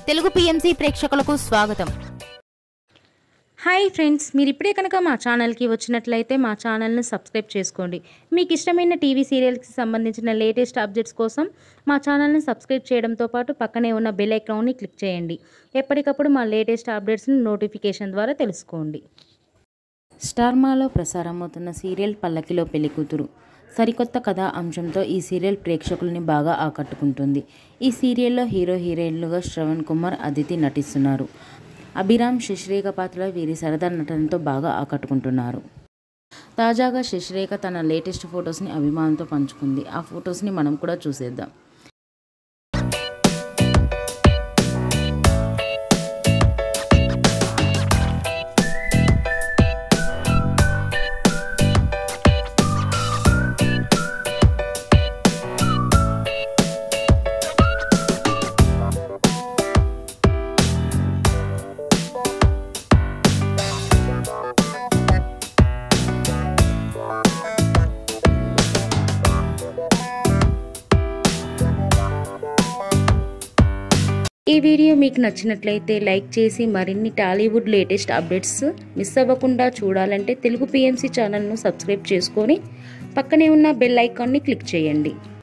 Telugu PMC ప్రేక్షకులకు స్వాగతం. Hi friends, మీరు ఇప్పుడే కనుక మా ఛానల్కి వచ్చినట్లయితే మా ఛానల్ని సబ్స్క్రైబ్ చేసుకోండి. మీకు ఇష్టమైన టీవీ సీరియల్కి సంబంధించిన లేటెస్ట్ అప్డేట్స్ కోసం మా ఛానల్ని సబ్స్క్రైబ్ చేయడంతో పాటు పక్కనే ఉన్న బెల్ ఐకాన్ని క్లిక్ చేయండి. ఎప్పటికప్పుడు మా లేటెస్ట్ అప్డేట్స్ని నోటిఫికేషన్ ద్వారా తెలుసుకోండి. స్టార్మాలో ప్రసారమవుతున్న సీరియల్ పల్లకిలో పెళ్లికూతురు సరికొత్త కథా అంశంతో ఈ సీరియల్ ప్రేక్షకుల్ని బాగా ఆకట్టుకుంటుంది. ఈ సీరియల్లో హీరో హీరోయిన్లుగా శ్రవణ్ కుమార్, అదితి నటిస్తున్నారు. అభిరామ్, శశిరేఖ పాత్రలో వీరి సరదా నటనతో బాగా ఆకట్టుకుంటున్నారు. తాజాగా శశిరేఖ తన లేటెస్ట్ ఫొటోస్ని అభిమానులతో పంచుకుంది. ఆ ఫొటోస్ని మనం కూడా చూసేద్దాం. ఈ వీడియో మీకు నచ్చినట్లయితే లైక్ చేసి మరిన్ని టాలీవుడ్ లేటెస్ట్ అప్డేట్స్ మిస్ అవ్వకుండా చూడాలంటే తెలుగు పిఎంసి ఛానల్ను సబ్స్క్రైబ్ చేసుకొని పక్కనే ఉన్న బెల్ ఐకాన్ని క్లిక్ చేయండి.